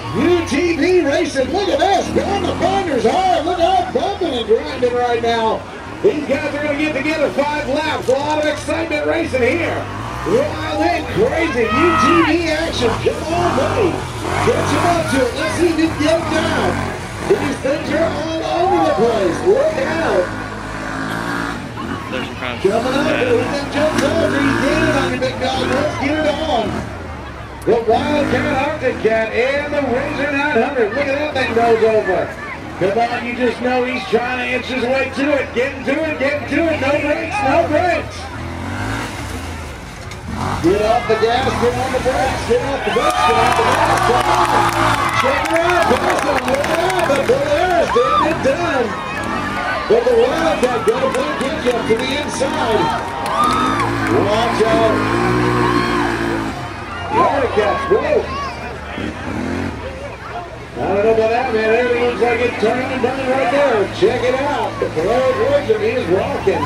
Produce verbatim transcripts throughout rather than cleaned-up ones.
U T V Racing. Look at this. Going the finders hard. Look how bumping and grinding right now. These guys are going to get together five laps. A lot of excitement racing here. Wild and crazy. U T V action. Come on, buddy. Catch him up to it. Let's see if he can get him down. These things are all over the place. Look out. Coming up here with them jumps over. He's getting it on your big dog. Let's get it on. The Wildcat Arctic Cat and the Razor nine hundred. Look at that thing goes over. Come on, you just know he's trying to inch his way to it. Getting to it, getting to it. No brakes, no brakes. Get off the gas, get on the brakes, get off the brakes, get off the gas. Come on. Check it out, Boston. Look out. The Polaris getting it done. But the Wildcat got a big kick up to the inside. Watch out. Wildcats, whoa. I don't know about that, man. Everything looks like it's turning and burning right there. Check it out. The Polaris Razor is rocking.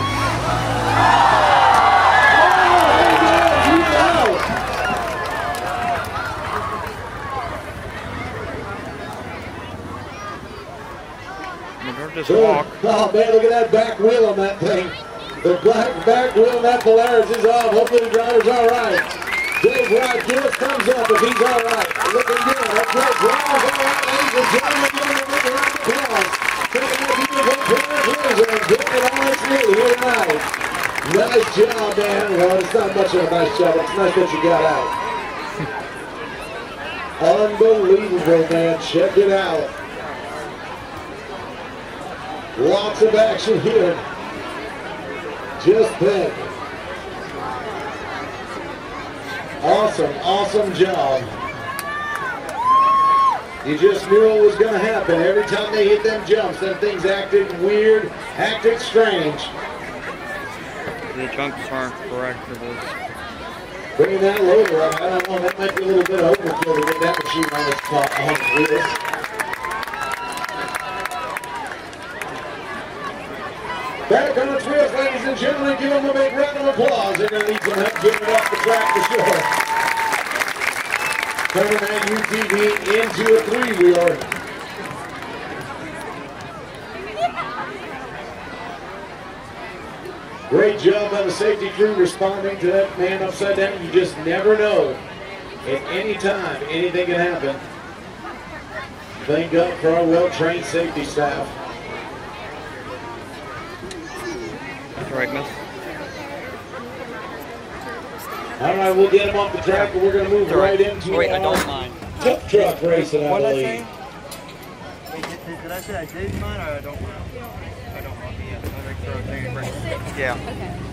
Just walk. Oh man, look at that back wheel on that thing. The black back wheel on that Polaris is off. Hopefully the driver's all right. Dave Wright, give us thumbs up if he's all right. Looking good. That's right. Driver's all right, ladies and gentlemen. Give him a big round of applause. Take a beautiful Polaris Razor and get it on its knee. Here tonight. Nice job, man. Well, it's not much of a nice job. It's nice that you got out. Unbelievable, man. Check it out. Lots of action here. Just think. Awesome, awesome job. You just knew it was going to happen. Every time they hit them jumps, them things acted weird, acted strange. The jumps aren't correct for this. Bringing that loader up, I don't know, that might be a little bit of overkill to get that machine on its top on wheels. Back on its wheels, ladies and gentlemen, give them a big round of applause. They're going to need some help getting it off the track for sure. Turning that U T V into a three-wheeler. Great job by the safety crew responding to that man upside down. You just never know. At any time, anything can happen. Thank God for our well-trained safety staff. Correctness. All right, we'll get him off the track, and we're going to move right into Wait, our I don't mind. tough truck racing, I what believe. Did I say? Wait, did, did I say I did mine or I don't mind? I don't mind. Yeah, I'll make sure I take a break. Yeah. Okay.